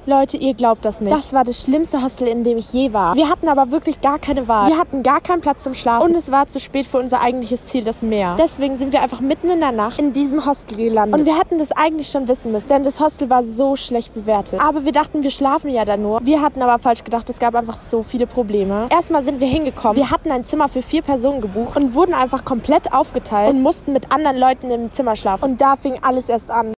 Leute, ihr glaubt das nicht. Das war das schlimmste Hostel, in dem ich je war. Wir hatten aber wirklich gar keine Wahl. Wir hatten gar keinen Platz zum Schlafen und es war zu spät für unser eigentliches Ziel, das Meer. Deswegen sind wir einfach mitten in der Nacht in diesem Hostel gelandet. Und wir hätten das eigentlich schon wissen müssen, denn das Hostel war so schlecht bewertet. Aber wir dachten, wir schlafen ja da nur. Wir hatten aber falsch gedacht, es gab einfach so viele Probleme. Erstmal sind wir hingekommen. Wir hatten ein Zimmer für 4 Personen gebucht und wurden einfach komplett aufgeteilt und mussten mit anderen Leuten im Zimmer schlafen. Und da fing alles erst an.